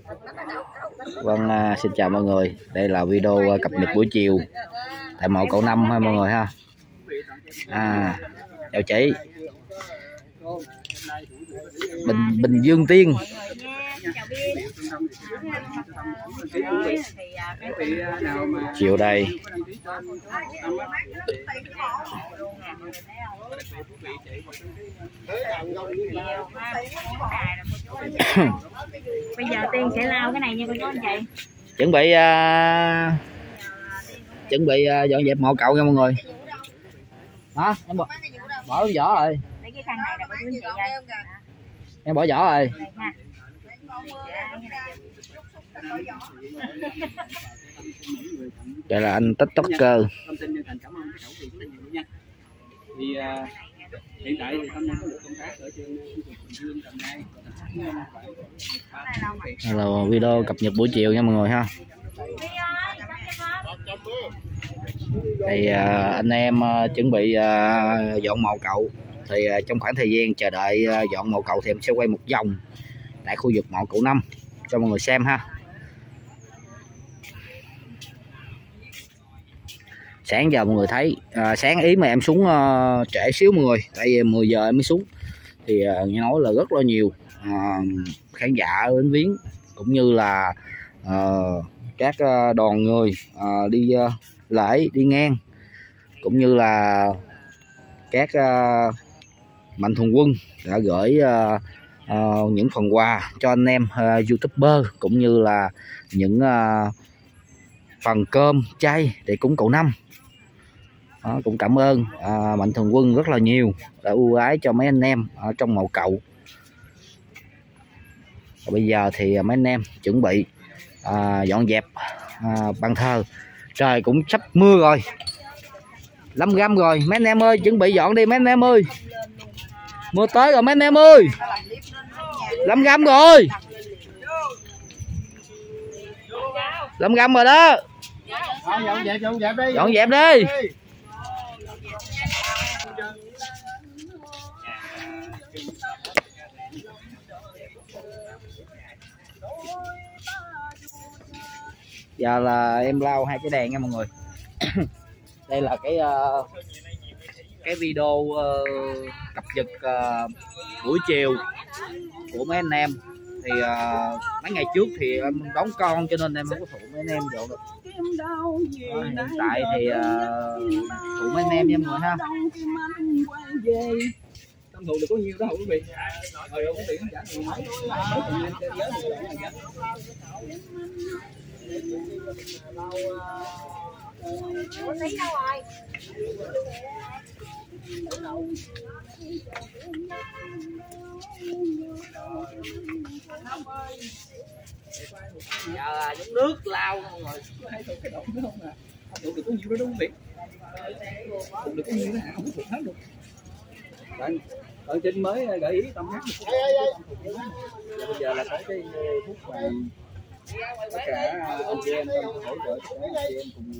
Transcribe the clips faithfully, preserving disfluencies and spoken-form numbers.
Vâng, à, xin chào mọi người. Đây là video cập nhật buổi chiều tại mộ Cậu Năm ha mọi người ha. À, chào chị. Bình Bình Dương Tiên. Chiều đây. Bây giờ Tiên sẽ lau cái này nha cô chú anh chị. Chuẩn bị uh, chuẩn bị uh, dọn dẹp mộ cậu nha mọi người. Hả? Em bỏ, bỏ vỏ rồi. Lấy cái khăn này là cô chú anh chị ơi. Em bỏ vỏ rồi. Đây là anh TikToker. Thì uh, hiện tại thì anh có được công tác ở trên Bình Dương, Đồng Nai. Đây là video cập nhật buổi chiều nha mọi người ha. Thì uh, anh em uh, chuẩn bị uh, dọn mộ cậu. Thì uh, trong khoảng thời gian chờ đợi uh, dọn mộ cậu thì em sẽ quay một vòng tại khu vực mộ Cậu Năm cho mọi người xem ha. Sáng giờ mọi người thấy à, sáng ý mà em xuống uh, trễ xíu mọi người, tại vì mười giờ em mới xuống thì uh, nghe nói là rất là nhiều uh, khán giả đến viếng cũng như là uh, các uh, đoàn người uh, đi uh, lễ đi ngang cũng như là các uh, mạnh thường quân đã gửi uh, uh, những phần quà cho anh em uh, YouTuber cũng như là những uh, phần cơm chay để cúng Cậu Năm. Đó, cũng cảm ơn à, mạnh thường quân rất là nhiều đã ưu ái cho mấy anh em ở trong mộ cậu. Và bây giờ thì mấy anh em chuẩn bị à, dọn dẹp à, bàn thờ. Trời cũng sắp mưa rồi, lâm găm rồi mấy anh em ơi, chuẩn bị dọn đi mấy anh em ơi, mưa tới rồi mấy anh em ơi, lâm găm rồi, lâm găm rồi đó. Dọn dẹp, dọn dẹp đi. Dọn dẹp đi. Giờ là em lau hai cái đèn nha mọi người. Đây là cái uh, cái video uh, cập nhật uh, buổi chiều của mấy anh em. Thì uh, mấy ngày trước thì em đón con cho nên em không có phụ mấy anh em dọn được. Đó, hiện tại thì uh, phụ mấy anh em nha mọi người ha. Tâm thù được có nhiêu đó không quý vị. Rồi không tiền trả tiền mấy. Ủa tí đâu rồi? Giờ là giống nước lau mọi người. Hai cái động đó không à. Không được có nhiêu đó đúng không Việt? Không được có nhiêu đó hả? Không thuộc hết được. Bạn ở trên mới gợi ý tâm hát. Bây giờ là có cái thuốc vàng. Tất cả anh chị em hỗ trợ tất cả anh chị em cùng.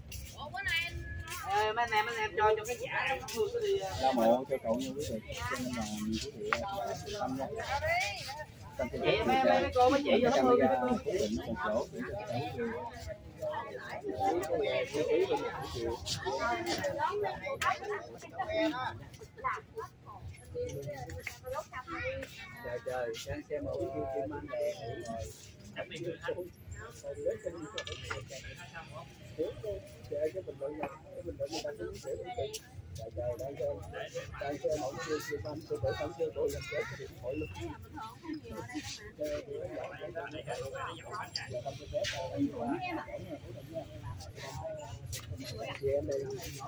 Ê, mấy anh em mấy anh em cho cho cái giả nó hương cái đi Ra mộ cho cậu như quý vị. Cho nên là nhiều quý vị tâm nha. Chị mấy mấy cô mấy chị cho nó hương cái cô. Trời trời, đang xem ở cái phim anh đèn rồi. Chơi cái bình luận này, cái bình luận người ta cũng sẽ trời trời đang xem đang xem mọi người chịu anh tôi tự cảm chơi tôi làm chết cái điện thoại luôn. Chị em đây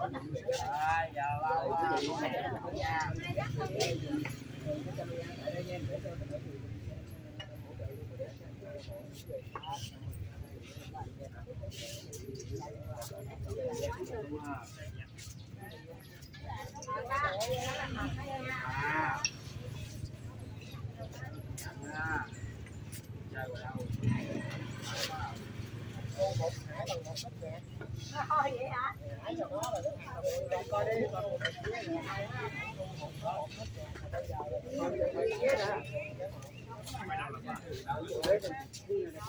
Thôi vậy hả? coi đi.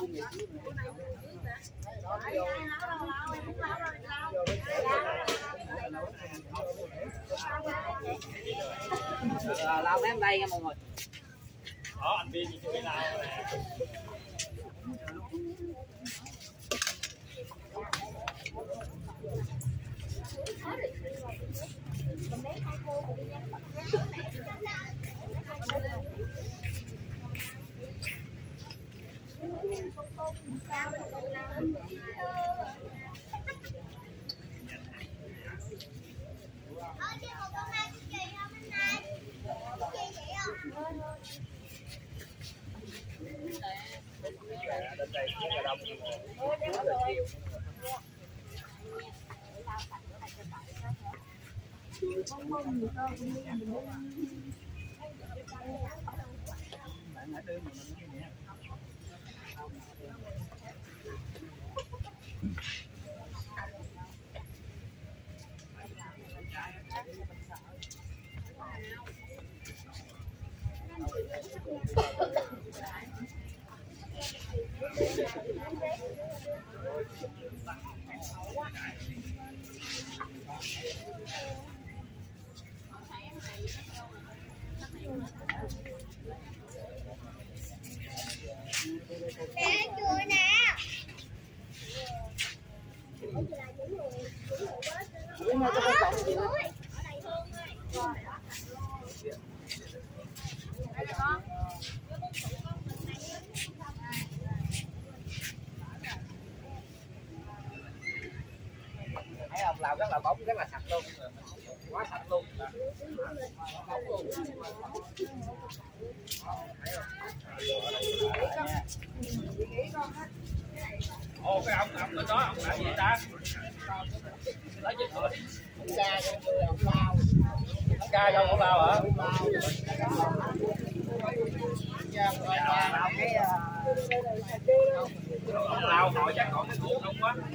Lau mấy em đây nha mọi người. Đó anh Biên chuẩn bị lau nè. Đến đây rất là đông. Mẹ cười nè. Thấy không, làm rất là bóng, rất là sạch luôn, quá sạch luôn. Ồ cái ông ông bên đó ông làm gì ta? Lấy gì thôi. Ca cho người ông lao. Ca cho ông lao hả? Ông lao hồi chắc còn cái ruột không quá.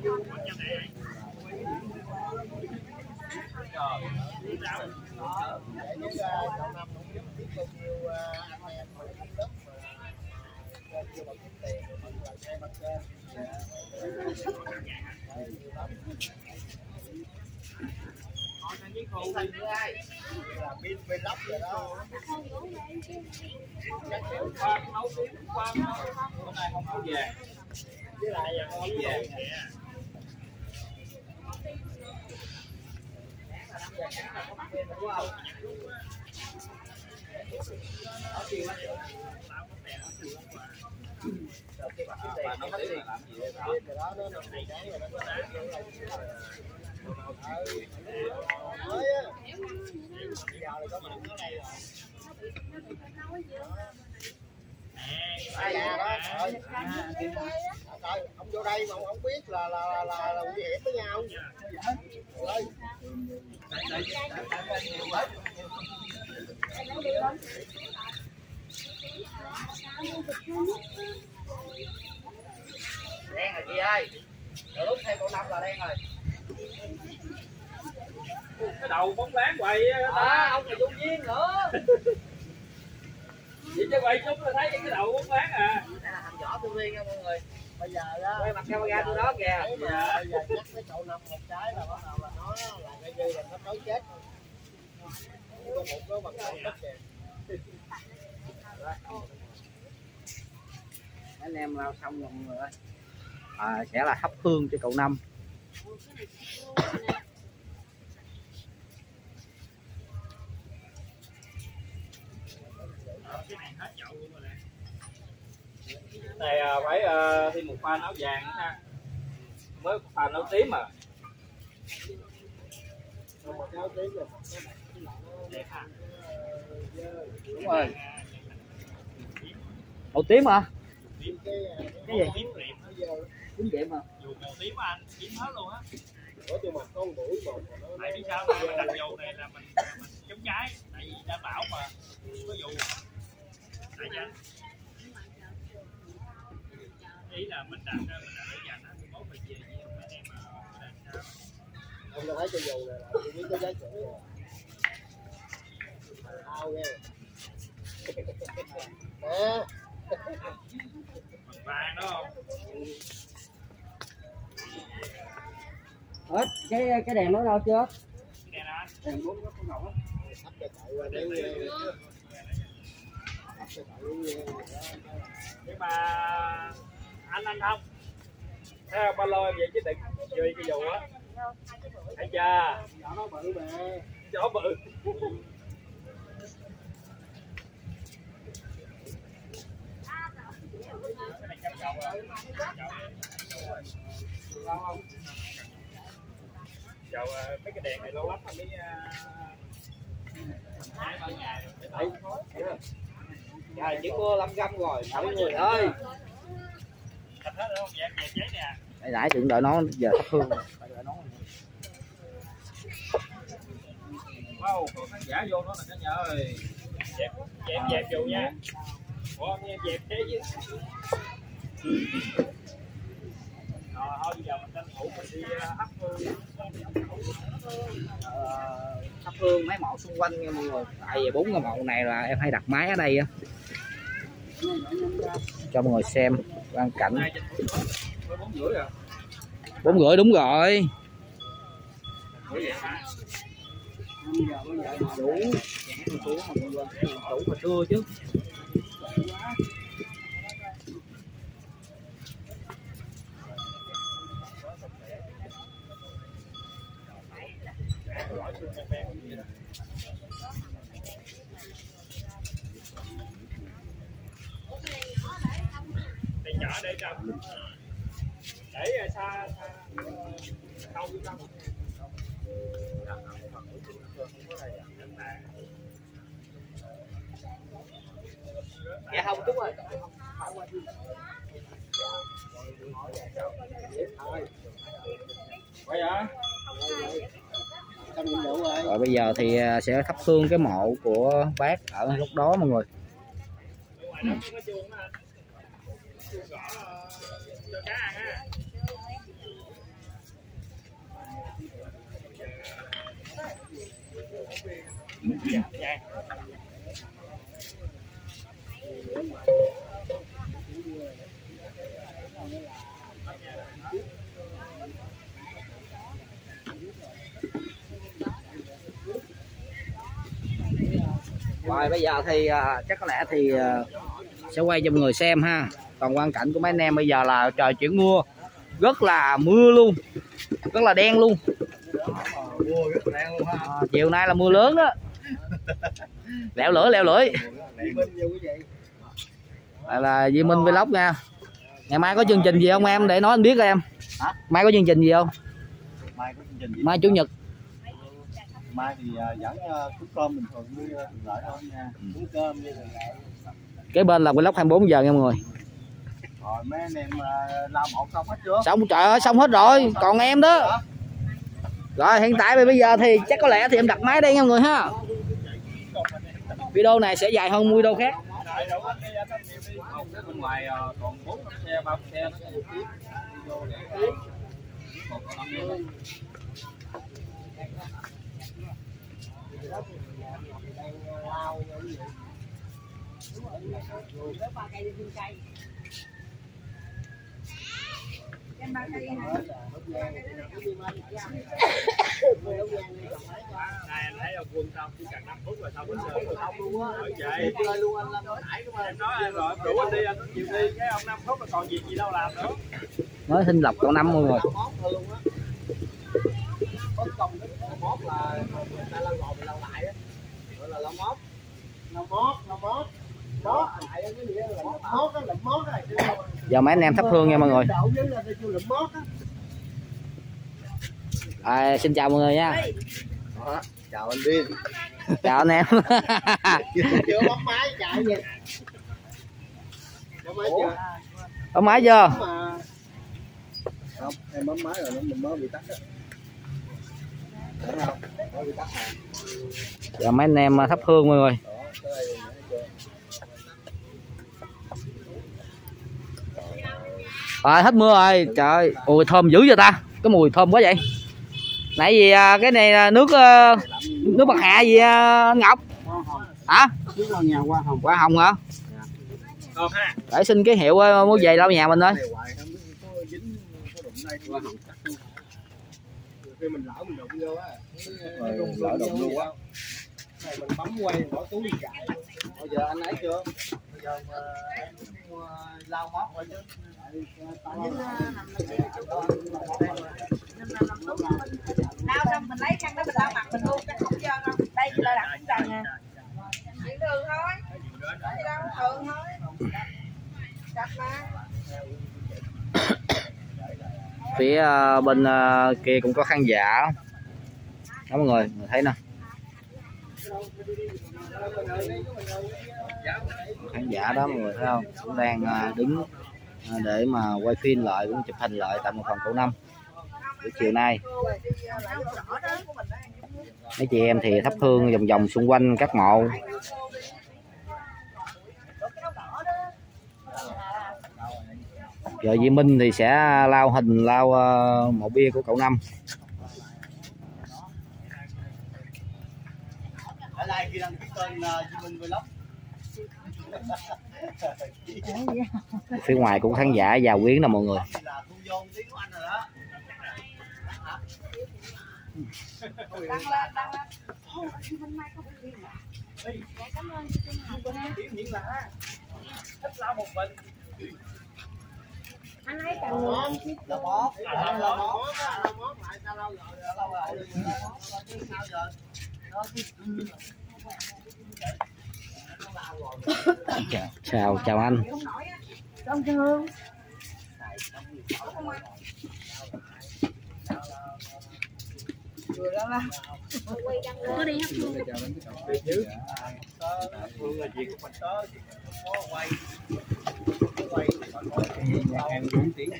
Pin pin lóc rồi đó. Qua nấu tiếng qua hôm nay không nấu về. Với lại Nấu về. Bà nấu tiếng là làm gì vậy? đó nó nằm cái rồi nó mới á. Giờ là có mình ở đây rồi. À, dạ đó, trời. Trời, ông vô đây mà ông không biết là là là, là nguy hiểm với nhau. Ơi. Đen rồi chị ơi, từ lúc theo cậu Năm là đen rồi. Cái đầu bóng bán quầy À, à ông này dung viên nữa. Vậy chứ quầy chúng là thấy cái đầu bóng bán à. Đây là thành võ tư viên nha mọi người. Bây giờ đó quay mặt camera tôi đó kìa. Bây giờ, bây giờ nhắc cái cậu Năm một cái là bắt đầu là nó là cái như là nó trối chết thôi. Có một cái bằng cậu hết kìa. Anh em lao xong rồi mọi người ơi. À, sẽ là thắp hương cho cậu Năm. Này phải uh, thêm một pha áo vàng nữa ha. Mới pha áo tím mà. Đúng rồi. Màu tím hả? Cái gì? Tím liệm. Tím liệm hả? Dù màu tím anh, tím hết luôn á. Ủa nhưng mà con mũi một Tại biết sao mà mình đặt dù này là mình, mình chống cháy, tại vì đảm bảo mà có dù. Tại cho ý là mình đặt mình đặt để dành á, mốt mình về gì không anh em mà đặt sao? ông đã thấy cái dù này là tôi biết cái giá trị rồi. Tao nghe. Nè. vàng đó. Hết cái cái đèn nó đâu chưa? Đèn nào anh? Đèn bốn nó không ngầu. Nhưng mà anh anh không thấy không, ba lô vậy chứ đừng chơi cái dù á. Thấy chưa? Nó bự bè. Chó bự. Chào mấy cái đèn này lâu lắm mới Trời chỉ mua năm trăm rồi mọi người ơi. thịt hết không? Dẹp dẹp giấy nè. Nãy nãy đừng đợi nó giờ thắp hương. Wow, còn khán giả vô nó là cả nhà ơi. Dẹp dẹp dẹp vô nha. Ủa nghe dẹp thế chứ. Rồi thôi bây giờ mình tranh thủ mình đi thắp hương. Ờ, thắp hương mấy mộ xung quanh nha mọi người. Tại vì bốn cái mộ này là em hay đặt máy ở đây á, cho mọi người xem quang cảnh. Bốn rưỡi đúng rồi. Đủ đủ mà trưa chứ. Để nhỏ để trong để xa xa câu vô trong. Dạ không đúng rồi. Quay hả? Rồi bây giờ thì sẽ thắp hương cái mộ của bác ở lúc đó mọi người. Dạ, dạ. Rồi bây giờ thì uh, chắc có lẽ thì uh, sẽ quay cho mọi người xem ha. Còn quang cảnh của mấy anh em bây giờ là trời chuyển mưa, rất là mưa luôn, rất là đen luôn. À, chiều nay là mưa lớn đó. Lẹo lưỡi lẹo lưỡi. Đây là Duy Minh Vlog nha. Ngày mai có chương trình gì không em, để nói anh biết em. Hả? Mai có chương trình gì không? Mai có chương trình gì? Mai chủ nhật. Mai thì uh, vẫn uh, cúng cơm bình thường như thường lệ thôi nha. Cúng cơm như thường lệ. Cái bên là Vlog hai mươi bốn giờ nha mọi người. Rồi mấy anh em uh, lao một xong hết chưa? Xong trời ơi, xong hết rồi, còn em đó. Rồi hiện tại bây giờ thì chắc có lẽ thì em đặt máy đây nha mọi người ha. Video này sẽ dài hơn video khác. Bên ngoài còn bốn xe, ba xe nó tiếp. Này anh thấy ông Quân xong chỉ cần năm phút là xong hết rồi xong luôn á. Vậy chơi luôn anh nói nãy của em nói anh rồi đủ anh đi anh chịu đi cái ông năm phút là còn việc gì đâu làm nữa. Mới sinh lọc cậu năm mọi người. Có công mốt là người ta lau gò bị lau lại á. Gọi là lau mốt. Lau mốt, lau mốt. Đó, lại cái gì đó là mốt á, lụm mốt á. Giờ mấy anh em thắp hương nha mọi người. À, xin chào mọi người nha. Đó, chào anh Điên. Chào anh em. Chưa bấm máy chạy vậy. Bấm máy chưa? Bấm máy chưa? Không, em bấm máy rồi nó mình mới bị tắt á. Đúng không? Mới bị tắt à. Giờ mấy anh em thắp hương mọi người. Rồi hết mưa rồi, trời ơi, ôi thơm dữ vậy ta, cái mùi thơm quá vậy. Nãy gì cái này nước nước bạc hà gì anh Ngọc? Hả? Nước nhà hoa hồng. Hoa hồng hả? Còn ha. Để xin cái hiệu muốn về đâu nhà mình thôi. Khi mình lỡ mình đụng vô á, lỡ đụng luôn á. Mình bấm quay bỏ túi đi chạy. Bây giờ anh ấy chưa? Bây giờ mà em lao mót rồi chứ. Lao xong mình lấy khăn đó mình lao mặt mình luôn, không cho đâu. Đây là đặt cũng trần nè. Chuyện đường thôi. Đi đâu thường thôi. Đặt mà. Phía uh, bên uh, kia cũng có khán giả đó mọi người, người thấy nè, khán giả đó mọi người thấy không, cũng đang uh, đứng uh, để mà quay phim lại, cũng chụp hình lại tại một phần cổ năm buổi chiều nay. Mấy chị em thì thắp hương vòng vòng xung quanh các mộ. Giờ Duy Minh thì sẽ lao hình lao uh, mộ bia của cậu Năm. Phía ngoài cũng khán giả vào quyến nè mọi người. Anh lấy cần người ăn chứ. Là bó, là bó, là bó lại sao lâu rồi, lâu rồi. Sao giờ? Chào, chào, chào anh. Con thương. Có đi hấp luôn. Hương là việc của mình tới, có quay. Quay nhà hàng bốn tiếng.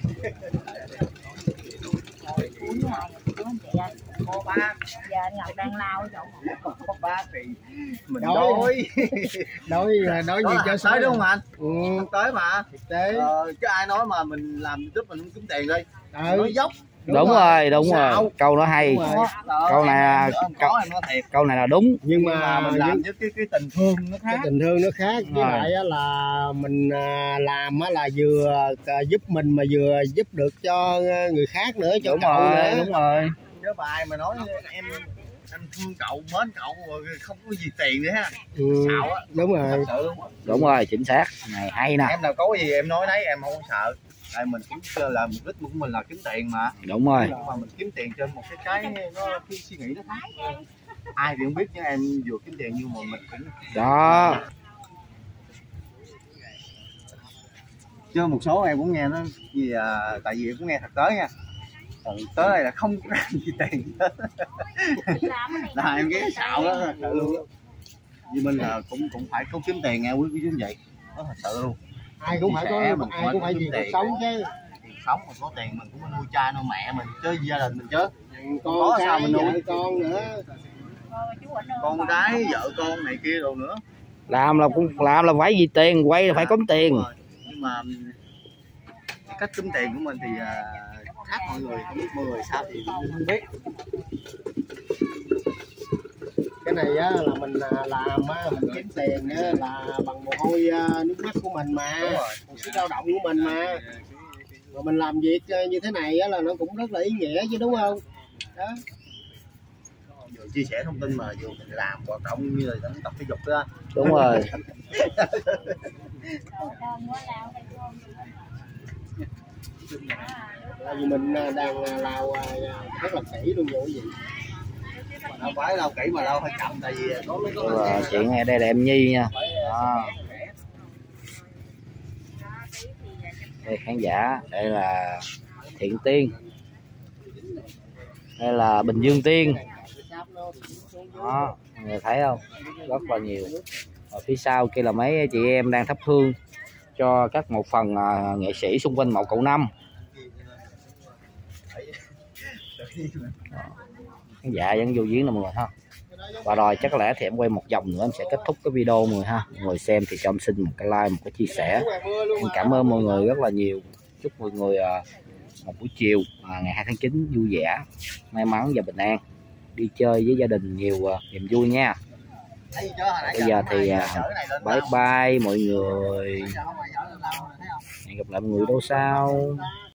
Uống hoài rồi anh chị ơi. Có ba. Giờ anh Ngọc đang lao chỗ Có ba thì mình Đói. đói. Nói nói gì cho tới đúng không anh? Ừ. Không tới mà. Thực tế. Ờ, chứ ai nói mà mình làm YouTube mình không kiếm tiền đi. Ừ. Nói dốc. Đúng, đúng rồi, đúng rồi, rồi. Câu nó hay. Câu này là câu, câu này là đúng. Nhưng mà, mà mình làm với cái cái tình thương nó khác. Cái tình thương nó khác, với rồi. lại là mình làm là vừa giúp mình mà vừa giúp được cho người khác nữa, cho đúng cậu rồi, nữa. đúng rồi. Chứ bà ai mà nói em em thương cậu, mến cậu rồi không có gì tiền nữa ha. Ừ. Xạo á. Đúng rồi. Đúng rồi, chính xác. Này hay nè. Em nào có gì em nói đấy, em không có sợ. Tại mình cũng là mục đích của mình là kiếm tiền mà. Đúng rồi. Mà mình kiếm tiền trên một cái cái nó cái suy nghĩ nó khác. Ai thì không biết chứ em vừa kiếm tiền nhưng mà mình cũng Đó. chứ một số em cũng nghe nó gì à, tại vì em cũng nghe thật tới nha. Còn tới đây là không có ra gì tiền hết. Là em ghé xạo đó thật sự luôn đó. Vì mình là cũng cũng phải có kiếm tiền nghe quý quý chú vậy. Đó thật sự luôn. Ai cũng phải có, ai cũng phải vì cuộc sống chứ. Sống mà có tiền mình cũng nuôi cha nuôi mẹ mình chứ, gia đình mình chứ. Con có cái, sao mình nuôi vợ con nữa. Con gái vợ con này kia đồ nữa. Làm là cũng làm là phải vì tiền, quay là phải có tiền. Nhưng mà cách kiếm tiền của mình thì khác mọi người, không biết mọi người sao thì mình không biết. Cái này á là mình làm á, mình kiếm tiền á là bằng mồ hôi nước mắt của mình mà, sự lao động của mình mà. Rồi mình làm việc như thế này á là nó cũng rất là ý nghĩa chứ đúng không? Đó. Vừa chia sẻ thông tin mà vừa mình làm hoạt động như là tập thể dục đó. Đúng rồi. Tại vì mình đang lao rất là kỹ luôn rồi cái gì. Đâu phải lao kỹ mà lao phải chậm, tại vì có mấy Đúng rồi, chị nghe đây là em Nhi nha. Đó. Đây khán giả, đây là Thiện Tiên, đây là Bình Dương Tiên. Đó, mọi người thấy không, rất là nhiều. Ở phía sau kia là mấy chị em đang thắp hương cho các một phần uh, nghệ sĩ xung quanh mộ cậu Năm. Khán giả vẫn vô viếng nè mọi người ha. Và rồi chắc có lẽ thì em quay một vòng nữa em sẽ kết thúc cái video mọi người ha. Mọi người xem thì cho em xin một cái like, một cái chia sẻ. Em cảm ơn mọi người rất là nhiều. Chúc mọi người uh, một buổi chiều uh, ngày hai tháng chín vui vẻ, may mắn và bình an, đi chơi với gia đình nhiều uh, niềm vui nha. Bây giờ thì à, bye bye mọi người, hẹn gặp lại mọi người đâu sau.